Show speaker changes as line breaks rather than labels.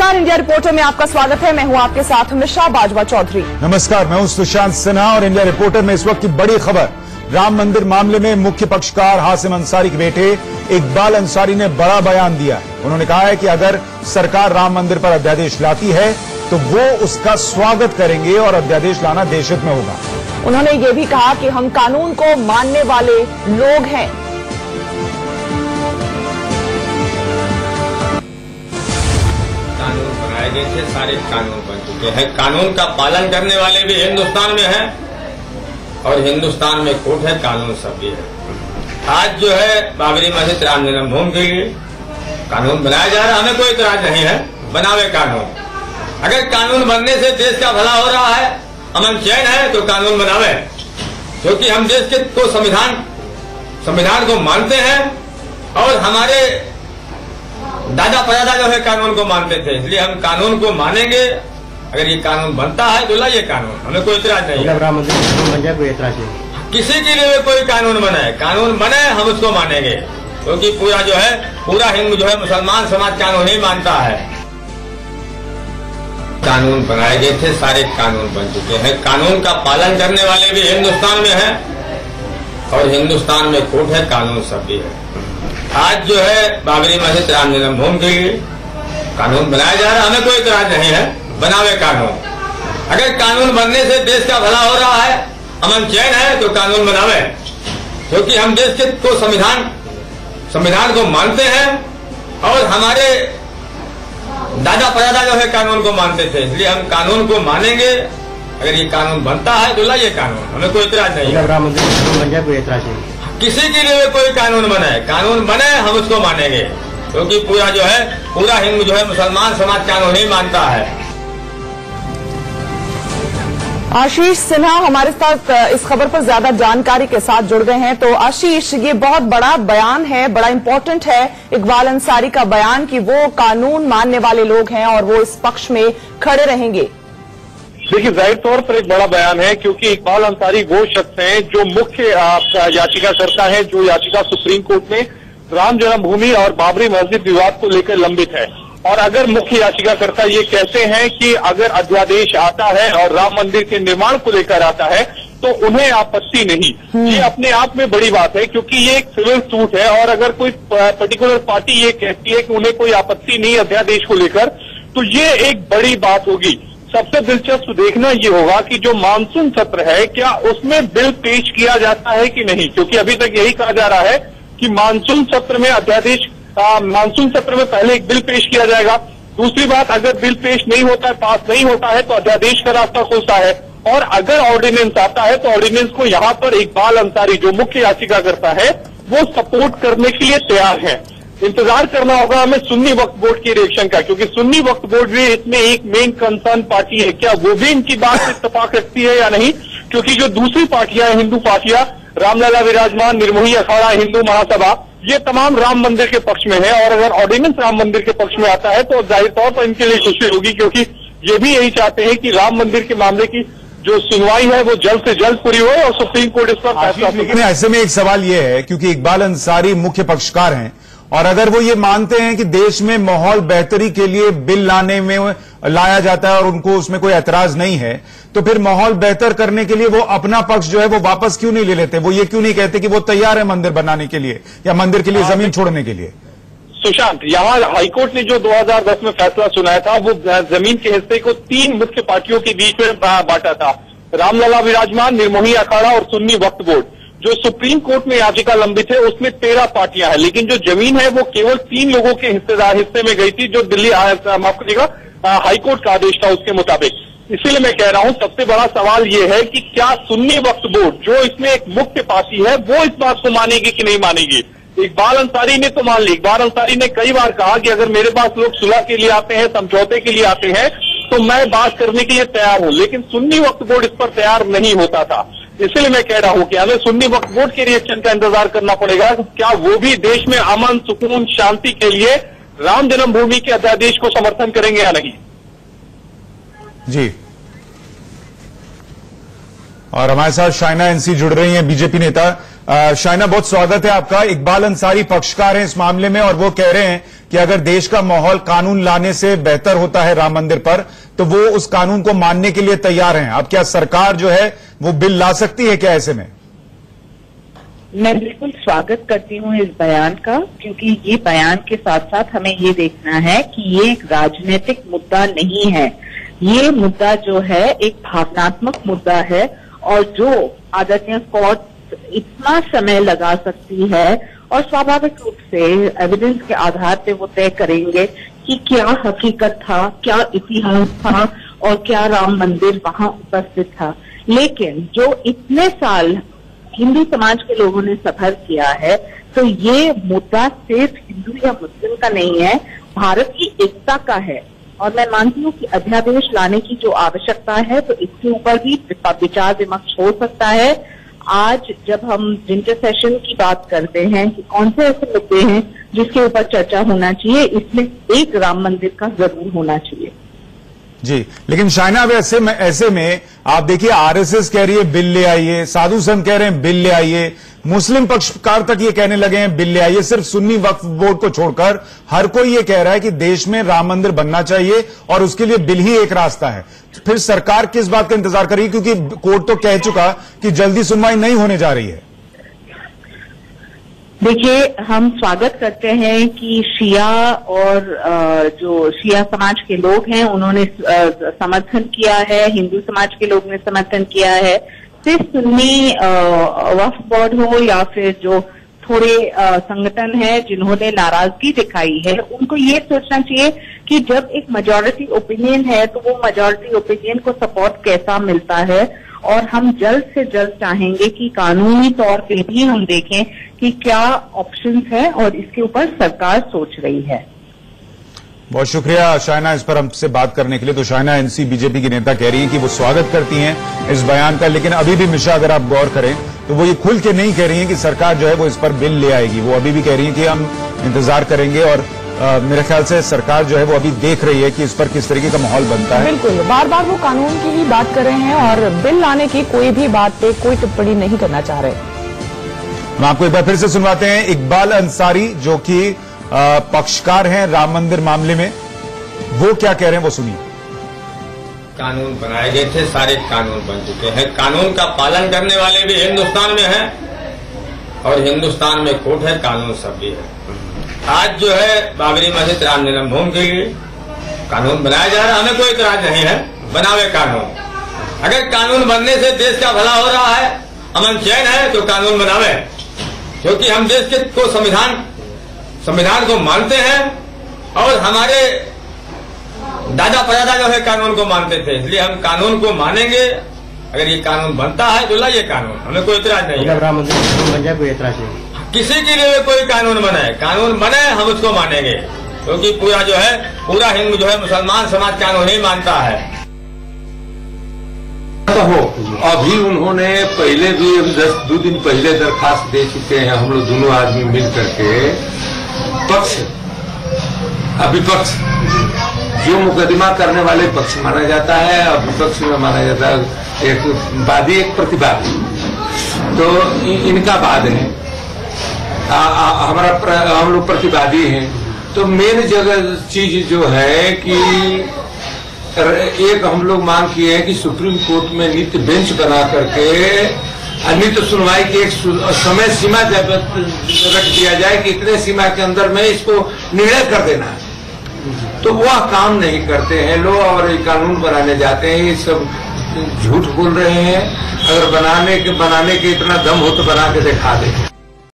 नमस्कार, India reporter में आपका स्वागत है। मैं हूं आपके साथ हमेशा बाजवा चौधरी।
नमस्कार, मैं हूं सुशांत सिन्हा और इंडिया रिपोर्टर में इस वक्त की बड़ी खबर। राम मंदिर मामले में मुख्य पक्षकार हासिम अंसारी के बेटे इकबाल अंसारी ने बड़ा बयान दिया है। उन्होंने कहा है कि अगर सरकार राम मंदिर पर अध्यादेश लाती है तो वो उसका स्वागत करेंगे और अध्यादेश लाना देशहित में होगा।
उन्होंने ये भी कहा कि हम कानून को मानने वाले लोग हैं।
कानून बनाए गए थे, सारे कानून बन चुके हैं। कानून का पालन करने वाले भी हिंदुस्तान में हैं और हिंदुस्तान में कोर्ट है, कानून सब भी है। आज जो है बाबरी मस्जिद राम जन्मभूमि के लिए कानून बनाया जा रहा है, हमें कोई इतराज नहीं है, बनावे कानून। अगर कानून बनने से देश का भला हो रहा है, अमन चैन है, तो कानून बनावे, क्योंकि हम देश के को संविधान को मानते हैं और हमारे दादा परदादा जो है कानून को मानते थे, इसलिए हम कानून को मानेंगे। अगर ये कानून बनता है तो लाइए कानून, हमें कोई इतराज नहीं है।
राम मंदिर बन जाए कोई इतराज नहीं,
किसी के लिए कोई कानून बने हम उसको मानेंगे, क्योंकि पूरा हिंदू जो है मुसलमान समाज कानून ही मानता है। कानून बनाए गए थे, सारे कानून बन चुके हैं। कानून का पालन करने वाले भी हिंदुस्तान में हैं और हिंदुस्तान में कोर्ट है, कानून सब भी है। आज जो है बाबरी मस्जिद राम जन्मभूमि के लिए कानून बनाया जा रहा है, हमें कोई इतराज नहीं है, बनावे कानून। अगर कानून बनने से देश का भला हो रहा है, अमन चैन है, तो कानून बनावे, क्योंकि हम देश के को संविधान को मानते हैं और हमारे दादा परदादा जो है कानून को मानते थे, इसलिए हम कानून को मानेंगे। अगर ये कानून बनता है तो लाइए कानून, हमें कोई इतराज नहीं है।
राम मंदिर बन जाए कोई इतराज नहीं,
किसी के लिए कोई कानून बने हम उसको मानेंगे, क्योंकि पूरा हिंदू जो है मुसलमान समाज कानून ही मानता है।
आशीष सिन्हा हमारे साथ इस खबर पर ज्यादा जानकारी के साथ जुड़ गए हैं। तो आशीष, ये बहुत बड़ा बयान है, बड़ा इंपॉर्टेंट है इकबाल अंसारी का बयान कि वो कानून मानने वाले लोग हैं और वो इस पक्ष में खड़े रहेंगे।
देखिए, जाहिर तौर पर एक बड़ा बयान है, क्योंकि इकबाल अंसारी वो शख्स हैं जो मुख्य याचिकाकर्ता है, जो याचिका सुप्रीम कोर्ट में राम जन्मभूमि और बाबरी मस्जिद विवाद को लेकर लंबित है। और अगर मुख्य याचिकाकर्ता ये कहते हैं कि अगर अध्यादेश आता है और राम मंदिर के निर्माण को लेकर आता है तो उन्हें आपत्ति नहीं, ये अपने आप में बड़ी बात है, क्योंकि ये एक सिविल सूट है। और अगर कोई पर्टिकुलर पार्टी ये कहती है कि उन्हें कोई आपत्ति नहीं अध्यादेश को लेकर, तो ये एक बड़ी बात होगी। सबसे दिलचस्प देखना ये होगा कि जो मानसून सत्र है, क्या उसमें बिल पेश किया जाता है कि नहीं, क्योंकि अभी तक यही कहा जा रहा है कि मानसून सत्र में मानसून सत्र में पहले एक बिल पेश किया जाएगा। दूसरी बात, अगर बिल पेश नहीं होता है, पास नहीं होता है, तो अध्यादेश का रास्ता खुलता है। और अगर ऑर्डिनेंस आता है तो ऑर्डिनेंस को यहाँ पर इकबाल अंसारी जो मुख्य याचिका करता है वो सपोर्ट करने के लिए तैयार है। इंतजार करना होगा हमें सुन्नी वक्फ बोर्ड के रिएक्शन का, क्योंकि सुन्नी वक्फ बोर्ड भी इसमें एक मेन कंसर्न पार्टी है। क्या वो भी इनकी बात से इत्तेफाक रखती है या नहीं, क्योंकि जो दूसरी पार्टियां हैं, हिंदू पार्टियां, रामलला विराजमान, निर्मोही अखाड़ा, हिंदू महासभा, ये तमाम राम मंदिर के पक्ष में है। और अगर ऑर्डिनेंस राम मंदिर के पक्ष में आता है तो जाहिर तौर पर इनके लिए खुशी होगी, क्योंकि ये भी यही चाहते हैं कि राम मंदिर के मामले की जो सुनवाई है वो जल्द से जल्द पूरी हो और सुप्रीम कोर्ट इस पर फैसला।
लेकिन ऐसे में एक सवाल ये है, क्योंकि इकबाल अंसारी मुख्य पक्षकार हैं और अगर वो ये मानते हैं कि देश में माहौल बेहतरी के लिए बिल लाया जाता है और उनको उसमें कोई एतराज नहीं है, तो फिर माहौल बेहतर करने के लिए वो अपना पक्ष जो है वो वापस क्यों नहीं ले लेते? वो ये क्यों नहीं कहते कि वो तैयार है मंदिर बनाने के लिए या मंदिर के लिए जमीन छोड़ने के लिए?
सुशांत, यहाँ हाईकोर्ट ने जो 2010 में फैसला सुनाया था, वो जमीन के हिस्से को 3 मुख्य पार्टियों के बीच में बांटा था, रामलला विराजमान, निर्मोही अखाड़ा और सुन्नी वक्फ बोर्ड। जो सुप्रीम कोर्ट में याचिका लंबित है उसमें 13 पार्टियां हैं, लेकिन जो जमीन है वो केवल 3 लोगों के हिस्से में गई थी, जो दिल्ली माफ करिएगा हाईकोर्ट का आदेश था उसके मुताबिक। इसीलिए मैं कह रहा हूं सबसे बड़ा सवाल ये है कि क्या सुन्नी वक्फ बोर्ड जो इसमें एक मुख्य पार्टी है वो इस बात को मानेगी कि नहीं मानेगी। इकबाल अंसारी ने तो मान ली, इकबाल अंसारी ने कई बार कहा कि अगर मेरे पास लोग सुलह के लिए आते हैं, समझौते के लिए आते हैं, तो मैं बात करने के लिए तैयार हूं, लेकिन सुन्नी वक्फ बोर्ड इस पर तैयार नहीं होता था। इसलिए मैं कह रहा हूं कि हमें सुन्नी वक्फ बोर्ड के रिएक्शन का इंतजार करना पड़ेगा। क्या वो भी देश में अमन, सुकून, शांति के लिए राम जन्मभूमि के अध्यादेश को समर्थन करेंगे या नहीं?
जी, और हमारे साथ शाइना एनसी जुड़ रही हैं, बीजेपी नेता। शाइना, बहुत स्वागत है आपका। इकबाल अंसारी पक्षकार हैं इस मामले में और वो कह रहे हैं कि अगर देश का माहौल कानून लाने से बेहतर होता है राम मंदिर पर, तो वो उस कानून को मानने के लिए तैयार हैं। अब क्या सरकार जो है वो बिल ला सकती है क्या ऐसे में?
मैं बिल्कुल स्वागत करती हूँ इस बयान का, क्योंकि ये बयान के साथ साथ हमें ये देखना है कि ये एक राजनीतिक मुद्दा नहीं है। ये मुद्दा जो है एक भावनात्मक मुद्दा है, और जो आदरणीय कोर्ट इतना समय लगा सकती है और स्वाभाविक रूप से एविडेंस के आधार पे वो तय करेंगे कि क्या हकीकत था, क्या इतिहास था और क्या राम मंदिर वहां उपस्थित था। लेकिन जो इतने साल हिंदू समाज के लोगों ने सफर किया है, तो ये मुद्दा सिर्फ हिंदू या मुस्लिम का नहीं है, भारत की एकता का है। और मैं मानती हूँ कि अध्यादेश लाने की जो आवश्यकता है, तो इसके ऊपर भी विचार विमर्श हो सकता है। आज जब हम विंटर सेशन की बात करते हैं कि कौन से ऐसे मुद्दे हैं जिसके ऊपर चर्चा होना चाहिए, इसमें एक राम मंदिर का जरूर होना चाहिए।
जी, लेकिन शाइना, अब ऐसे में आप देखिए, आरएसएस कह रही है बिल ले आइए, साधु संघ कह रहे हैं बिल ले आइए, मुस्लिम पक्षकार तक ये कहने लगे हैं बिल ले आइए। सिर्फ सुन्नी वक्फ बोर्ड को छोड़कर हर कोई ये कह रहा है कि देश में राम मंदिर बनना चाहिए और उसके लिए बिल ही एक रास्ता है। फिर सरकार किस बात का इंतजार करेगी, क्योंकि कोर्ट तो कह चुका कि जल्दी सुनवाई नहीं होने जा रही है।
देखिए, हम स्वागत करते हैं कि शिया और जो शिया समाज के लोग हैं उन्होंने समर्थन किया है, हिंदू समाज के लोग ने समर्थन किया है। सिर्फ सुन्नी वक्फ बोर्ड हो या फिर जो थोड़े संगठन हैं जिन्होंने नाराजगी दिखाई है, उनको ये सोचना चाहिए कि जब एक मेजॉरिटी ओपिनियन है तो वो मेजॉरिटी ओपिनियन को सपोर्ट कैसा मिलता है। और हम जल्द से जल्द चाहेंगे कि कानूनी तौर पे भी हम देखें कि क्या ऑप्शंस है, और इसके ऊपर सरकार सोच रही है।
बहुत शुक्रिया शाइना इस पर हमसे बात करने के लिए। तो शाइना एनसी बीजेपी की नेता कह रही हैं कि वो स्वागत करती हैं इस बयान का, लेकिन अभी भी मिश्रा, अगर आप गौर करें तो वो ये खुल के नहीं कह रही हैं कि सरकार जो है वो इस पर बिल ले आएगी। वो अभी भी कह रही हैं कि हम इंतजार करेंगे, और मेरे ख्याल से सरकार जो है वो अभी देख रही है कि इस पर किस तरीके का माहौल बनता है।
बिल्कुल, बार बार वो कानून की ही बात कर रहे हैं और बिल लाने की कोई भी बात पे कोई टिप्पणी नहीं करना चाह रहे।
हम आपको एक बार फिर से सुनवाते हैं इकबाल अंसारी, जो कि पक्षकार हैं राम मंदिर मामले में, वो क्या कह रहे हैं वो सुनिए।
कानून बनाए गए थे, सारे कानून बन चुके हैं, कानून का पालन करने वाले भी हिंदुस्तान में हैं, और हिंदुस्तान में कोर्ट है, कानून सब भी है। आज जो है बाबरी मस्जिद राम जन्मभूमि के लिए कानून बनाया जा रहा है, हमें कोई इतराज नहीं है, बनावे कानून। अगर कानून बनने से देश का भला हो रहा है, अमन चैन है, तो कानून बनावे, क्योंकि हम देश के को संविधान को मानते हैं, और हमारे दादा परदादा जो है कानून को मानते थे, इसलिए हम कानून को मानेंगे। अगर ये कानून बनता है तो लाइए कानून, हमें कोई इतराज नहीं है।
राम मंदिर बन जाए, कोई इतराज नहीं।
किसी के लिए कोई कानून बने हम उसको मानेंगे, क्योंकि पूरा हिंदू जो है मुसलमान समाज कानून ही मानता है।
हो अभी उन्होंने पहले भी 2 दिन पहले दरखास्त दे चुके हैं, हम लोग दोनों आदमी मिल करके पक्ष अविपक्ष, जो मुकदमा करने वाले पक्ष माना जाता है और विपक्ष में माना जाता है, एक वादी एक प्रतिवादी। तो इनका वाद है, हम लोग प्रतिवादी हैं। तो मेन जगह चीज जो है कि एक हम लोग मांग किए हैं कि सुप्रीम कोर्ट में नित्य बेंच बना करके नित्य सुनवाई की एक समय सीमा रख दिया जाए कि इतने सीमा के अंदर में इसको निर्णय कर देना है। तो वह काम नहीं करते हैं लोग, और कानून बनाने जाते हैं, ये सब झूठ बोल रहे हैं। अगर बनाने के इतना दम हो तो बना के दिखा दे।